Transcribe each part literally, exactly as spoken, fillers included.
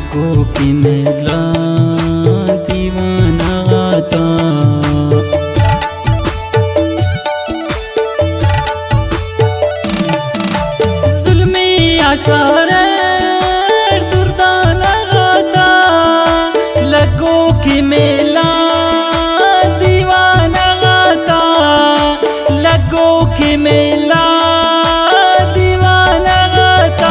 लगो कि मेला दीवाना आता। जुल्मी आशारे दुर्दाना आता, लगो कि मेला दीवाना आता, लगो कि मेला दीवाना आता।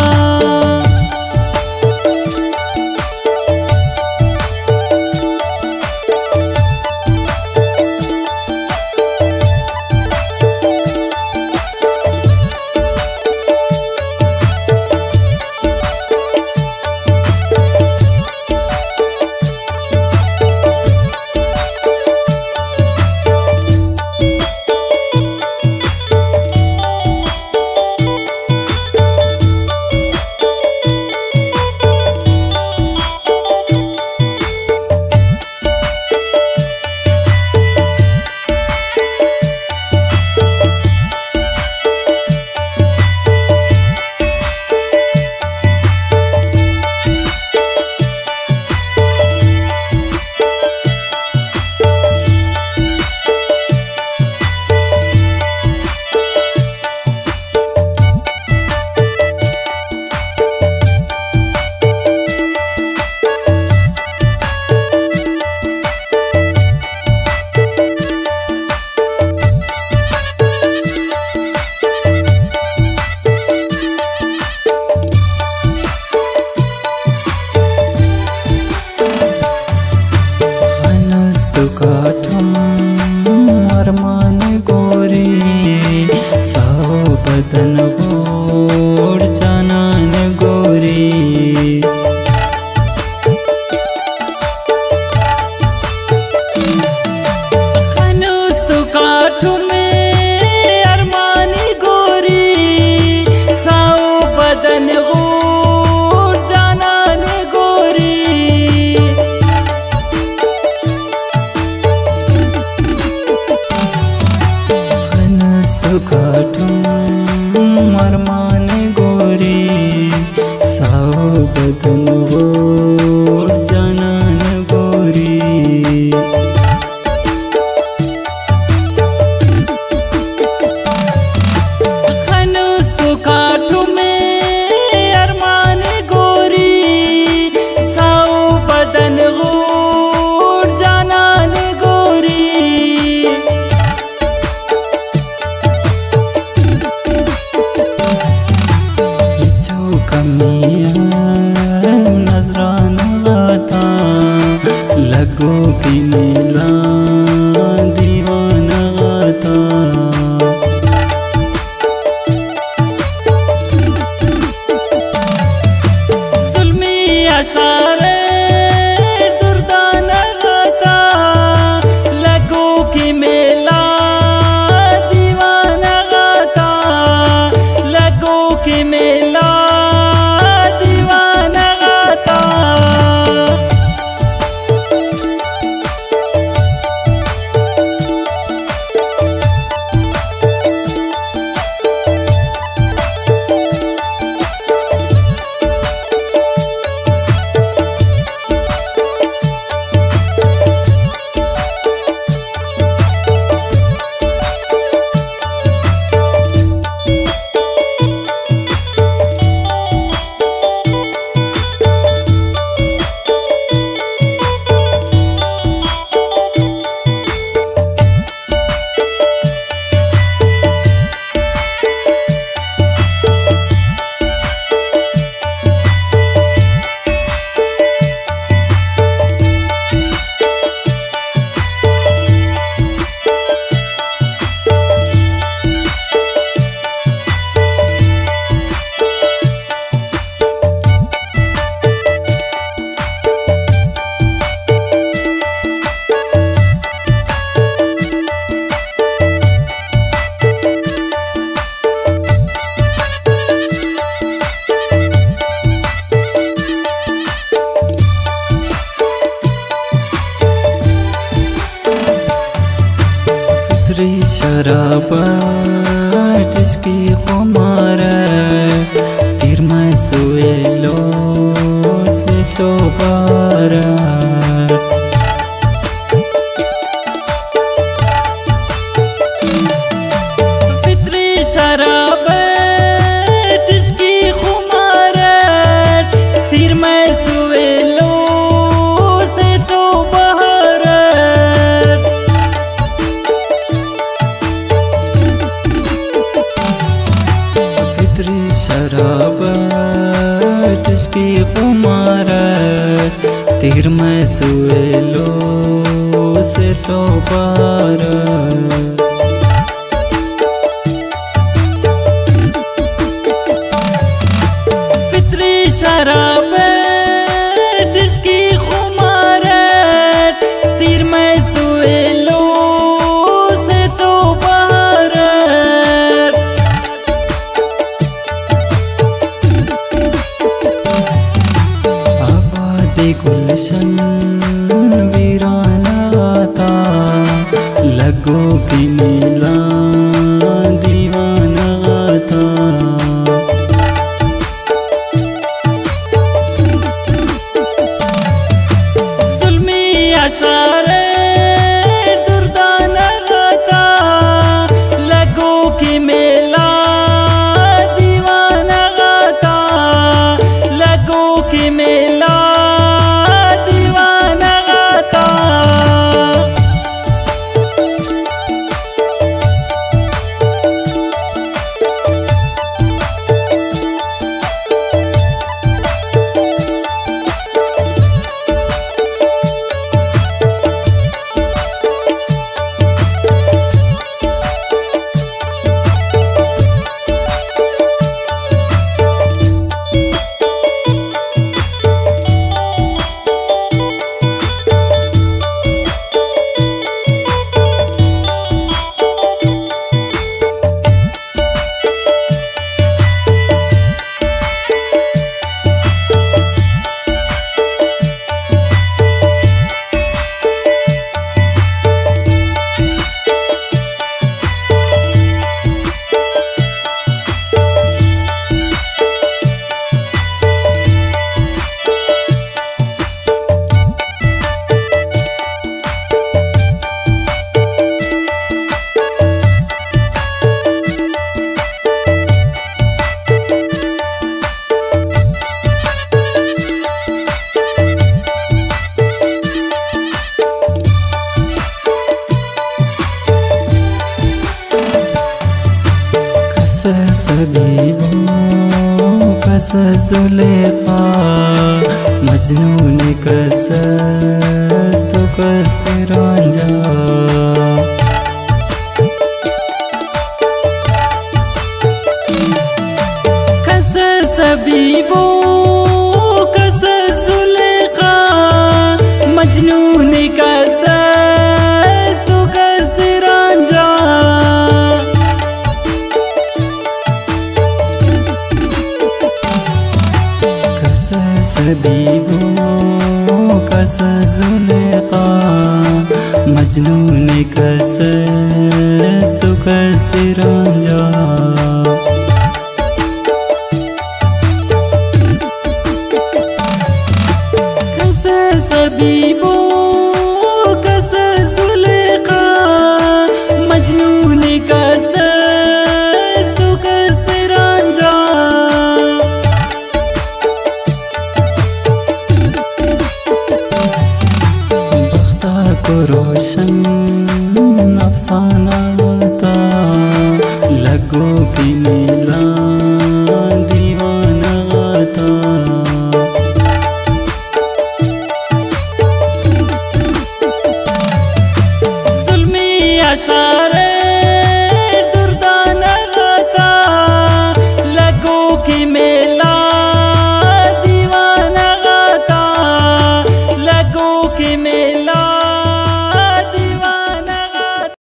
काठम अरमान गोरी साओ बदन गोड़ जानन गोरी। खनुस तो काठू में अरमान गोरी साओ बदन गोड़ जानन गोरी। काठुम अरमान गोरी साओ बदन गोड़ जानन गोरी। खनुस तो काठू में अरमान गोरी साओ बदन गोड़ जानन गोरी। नजराना आता, लगो कि मेला दीवाना आता। जुल्मी आशारे दुर्दाना आता, लगो कि मेला दीवाना आता, लगो कि मेला शराबत इसकी खुमार तीर में सोए लो से तो बारा शराब जिसकी खुमारत फिर मैं सुएलो से तो बहारत फितरी शराब जिसकी खुमारत तीर मैं सुएलो से तो बहारत शराब जिसकी खुमारत तीर में सुएलो से तो बहारत आबादी गुलशन वीराना था लगो की नीला दीवाना था सारे दुर्दाना गाता लगो की मेला दीवाना गाता लगो की मेला दीवाना गाता सबीबों कस जुलेखा मजनून कसस तो कस रांझा कस सबीबों कस जुलेखा मजनून कसस तो कस रांझा सबीबों कस जुलेखा मजनून कसस तो कस रांझा कस सबीबों